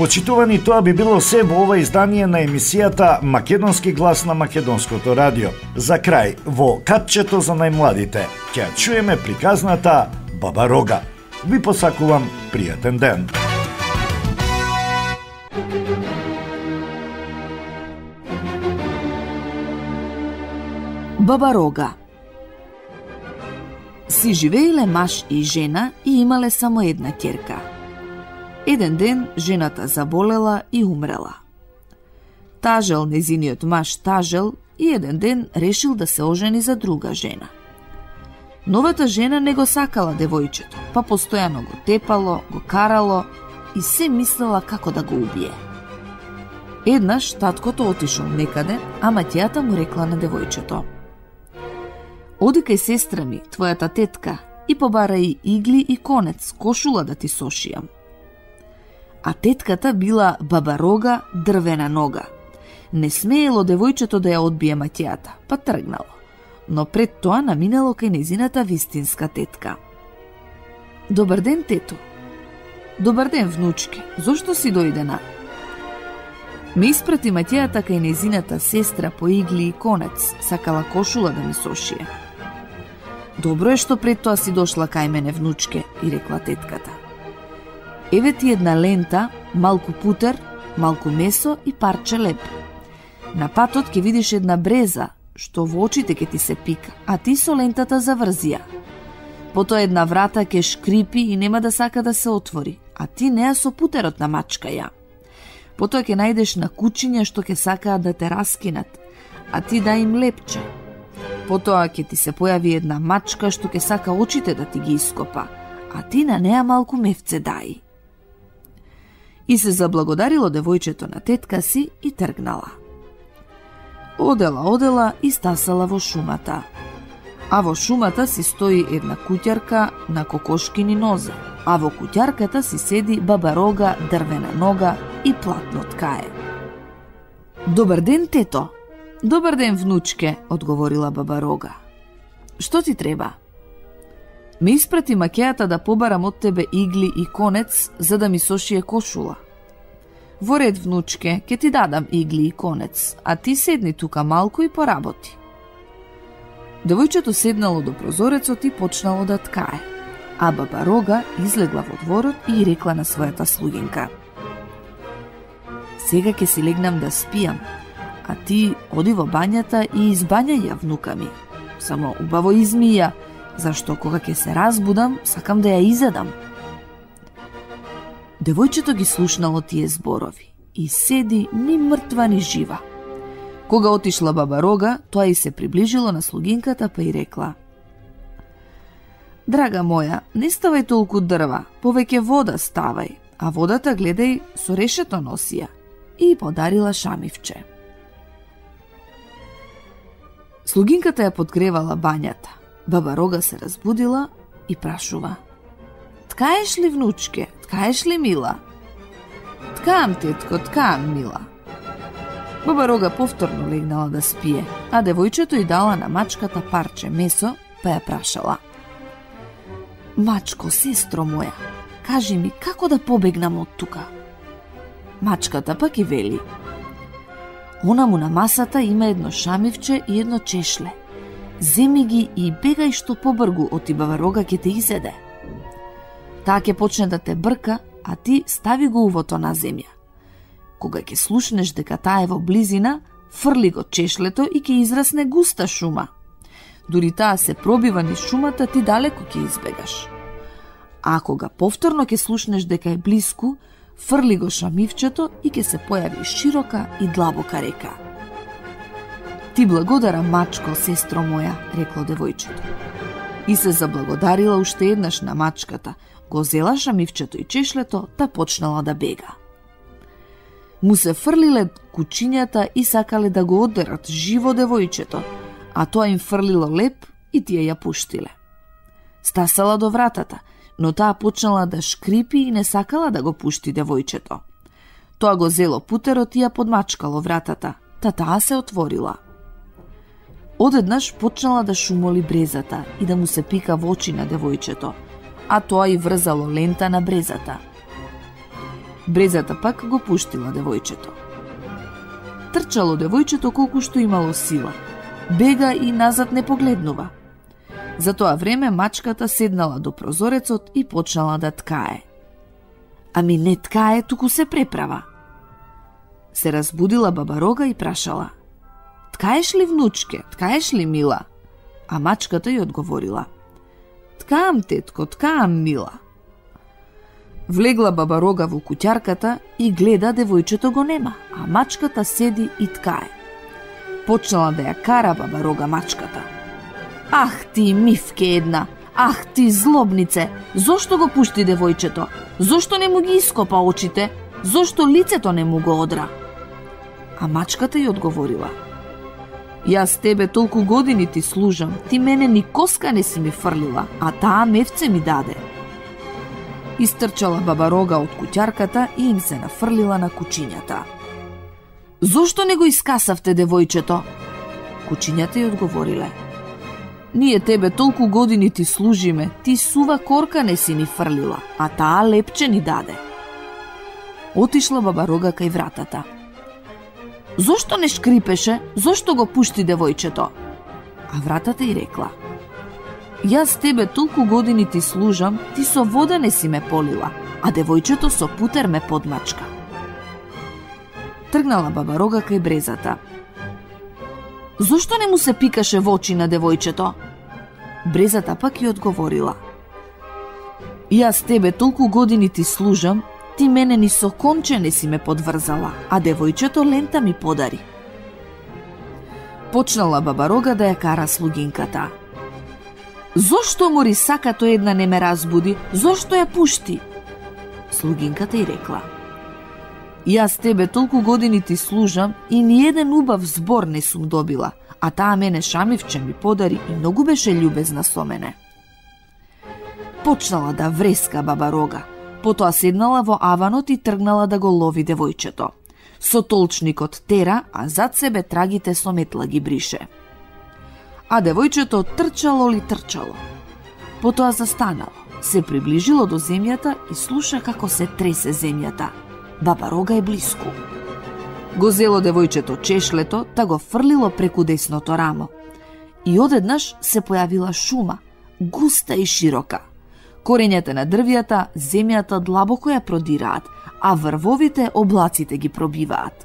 Почитувани, тоа би било се во ова издание на емисијата Македонски глас на Македонското радио. За крај, во катчето за најмладите, ќе чуеме приказната Баба Рога. Ви посакувам пријатен ден. Баба Рога. Си живееле маж и жена и имале само една ќерка. Еден ден жената заболела и умрела. Тажел незиниот маж тажел и еден ден решил да се ожени за друга жена. Новата жена не го сакала девојчето, па постојано го тепало, го карало и се мислела како да го убие. Еднаш таткото отишол некаде, а маќијата му рекла на девојчето: "Оди кај сестра ми, твојата тетка, и побарај игли и конец, кошула да ти сошијам." А тетката била Баба Рога, дрвена нога. Не смеело девојчето да ја одбие маќијата, па тргнало, но пред тоа наминало кај незината вистинска тетка. "Добар ден, тето." "Добар ден, внучке, зошто си дојдена?" Ме испрати маќијата кај незината сестра по игли и конец, сакала кошула да ми сошие. "Добро е што пред тоа си дошла кај мене, внучке," и рекла тетката. "Еве ти една лента, малку путер, малку месо и парче леб. На патот ќе видиш една бреза, што во очите ќе ти се пика, а ти со лентата заврзи ја. Потоа една врата ќе шкрипи и нема да сака да се отвори, а ти неа со путерот намачка ја. Потоа ќе најдеш на кучиња што ќе сакаат да те раскинат, а ти дај им лепче. Потоа ќе ти се појави една мачка што ќе сака очите да ти ги ископа, а ти на неа малку мевце дај." И се заблагодарило девојчето на тетка си и тргнала. Одела и стасала во шумата. А во шумата си стои една куќарка на кокошкини нозе, а во куќарката си седи Баба Рога, дрвена нога и платно ткае. "Добар ден, тето." "Добар ден, внучке," одговорила Баба Рога. "Што ти треба?" "Ме испрати маќејата да побарам од тебе игли и конец за да ми сошие кошула." "Во ред, внучке, ќе ти дадам игли и конец, а ти седни тука малку и поработи." Девојчето седнало до прозорецот и почнало да ткае, а Баба Рога излегла во дворот и рекла на својата слугинка: "Сега ќе си легнам да спијам, а ти оди во бањата и избањај ја внука ми. Само убаво измија, зашто кога ќе се разбудам, сакам да ја изедам." Девојчето ги слушнало тие зборови и седи ни мртва ни жива. Кога отишла Баба Рога, тоа и се приближило на слугинката па и рекла: "Драга моја, не ставај толку дрва, повеќе вода ставај, а водата гледај со решето носија." И подарила шамивче. Слугинката ја подгревала бањата. Баба Рога се разбудила и прашува: "Ткаеш ли, внучке? Ткаеш ли, мила?" "Ткаам, тетко, ткаам, мила." Баба Рога повторно легнала да спие, а девојчето й дала на мачката парче месо, па ја прашала: "Мачко, сестро моја, кажи ми како да побегнам од тука?" Мачката пак и вели: "Онаму на масата има едно шамивче и едно чешле. Земи ги и бегај што побргу, оти Баба Рога ќе те изеде. Таа ќе почне да те брка, а ти стави го увото на земја. Кога ќе слушнеш дека таа е во близина, фрли го чешлето и ќе израсне густа шума. Дури таа се пробива низ шумата, ти далеко ќе избегаш. А кога повторно ќе слушнеш дека е блиску, фрли го шамивчето и ќе се појави широка и длабока река." "Ти благодарам, мачко, сестро моја," рекло девојчето. И се заблагодарила уште еднаш на мачката, го зела шамивчето и чешлето, та почнала да бега. Му се фрлиле кучињата и сакале да го одерат живо девојчето, а тоа им фрлило леп и тие ја пуштиле. Стасала до вратата, но таа почнала да шкрипи и не сакала да го пушти девојчето. Тоа го зело путерот и ја подмачкало вратата, та таа се отворила. Одеднаш почнала да шумоли брезата и да му се пика во очи на девојчето, а тоа и врзало лента на брезата. Брезата пак го пуштила девојчето. Трчало девојчето колку што имало сила. Бега и назад не погледнува. За тоа време мачката седнала до прозорецот и почнала да ткае. Ами не ткае, туку се преправа. Се разбудила баба Рога и прашала: "Ткаеш ли, внучке? Ткаеш ли, мила?" А мачката ја одговорила: "Ткаам, тетко, ткаам, мила." Влегла баба Рога во куќарката и гледа девојчето го нема, а мачката седи и ткае. Почнала да ја кара баба Рога мачката. "Ах ти мивке една, ах ти злобнице, зошто го пушти девојчето? Зошто не му ги ископа очите? Зошто лицето не му го одра?" А мачката ја одговорила: "Јас тебе толку години ти служам, ти мене ни коска не си ми фрлила, а таа мевце ми даде." Истрчала баба Рога од куќарката и им се нафрлила на кучињата. "Зошто не го искасавте девојчето?" Кучињата ја одговориле: "Ние тебе толку години ти служиме, ти сува корка не си ни фрлила, а таа лепче ни даде." Отишла баба Рога кај вратата. "Зошто не шкрипеше? Зошто го пушти девојчето?" А вратата й рекла: "Јас тебе толку години ти служам, ти со вода не си ме полила, а девојчето со путер ме подмачка." Тргнала баба Рога кај брезата. "Зошто не му се пикаше во очи на девојчето?" Брезата пак ја одговорила: "Јас тебе толку години ти служам, ти мене ни со конче не си ме подврзала, а девојчето лента ми подари." Почнала баба Рога да ја кара слугинката. "Зошто мори сакато една не ме разбуди? Зошто ја пушти?" Слугинката й рекла: "Јас тебе толку години ти служам и ни еден убав збор не сум добила, а таа мене шамивче ми подари и многу беше љубезна со мене." Почнала да вреска баба Рога, потоа седнала во аванот и тргнала да го лови девојчето. Со толчникот тера, а зад себе трагите со метла ги брише. А девојчето трчало ли трчало. Потоа застанало, се приближило до земјата и слуша како се тресе земјата. Баба Рога е блиску. Го зело девојчето чешлето, та го фрлило преку десното рамо. И одеднаш се појавила шума, густа и широка. Корењата на дрвјата, земјата длабоко ја продираат, а врвовите облаците ги пробиваат.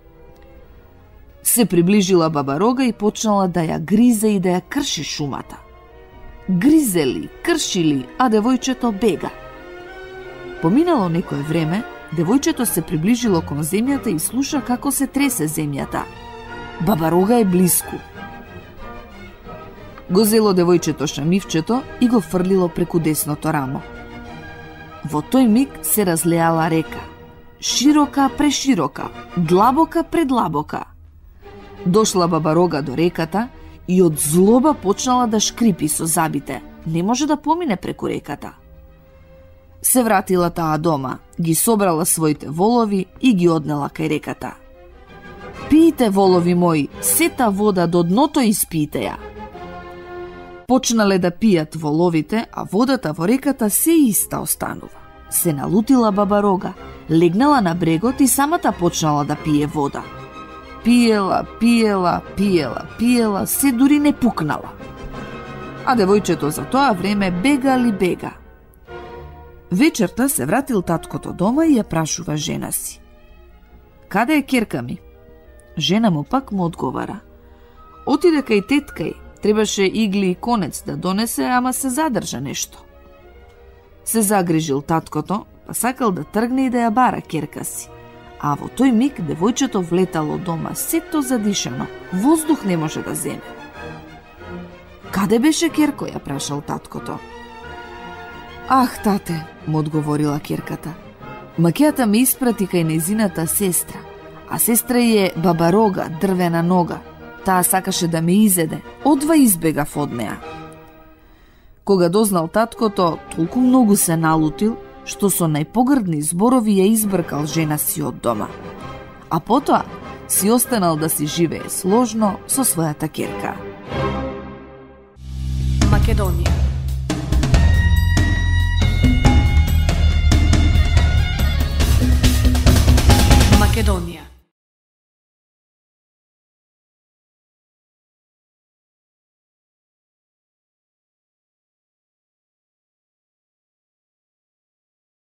Се приближила баба Рога и почнала да ја гризе и да ја крши шумата. Гризели, кршили, а девојчето бега. Поминало некое време, девојчето се приближило кон земјата и слуша како се тресе земјата. Баба Рога е блиску. Го зело девојчето шамивчето и го фрлило преку десното рамо. Во тој миг се разлеала река. Широка преширока, длабока предлабока. Дошла баба Рога до реката и од злоба почнала да шкрипи со забите. Не може да помине преку реката. Се вратила таа дома, ги собрала своите волови и ги однела кај реката. "Пијте, волови мои, сета вода до дното испијте ја." Почнале да пијат воловите, а водата во реката се иста останува. Се налутила баба Рога, легнала на брегот и самата почнала да пие вода. Пиела, пиела, пиела, пиела, се дури не пукнала. А девојчето за тоа време бега ли бега. Вечерта се вратил таткото дома и ја прашува жена си: "Каде е керка ми?" Жена му пак му одговара: "Отиде кај теткај, требаше игли и конец да донесе, ама се задржа нешто." Се загрижил таткото, па сакал да тргне и да ја бара керка си. А во тој миг девојчето влетало дома сето задишано, воздух не може да земе. "Каде беше керко?" ја прашал таткото. "Ах, тате," му одговорила керката, "макејата ме испрати кај нејзината сестра, а сестра е баба Рога, дрвена нога. Таа сакаше да ме изеде, одва избегав од неа." Кога дознал таткото, толку многу се налутил, што со најпогрдни зборови ја избркал жена си од дома. А потоа си останал да си живее сложно со својата керка. Македонија. Македонија.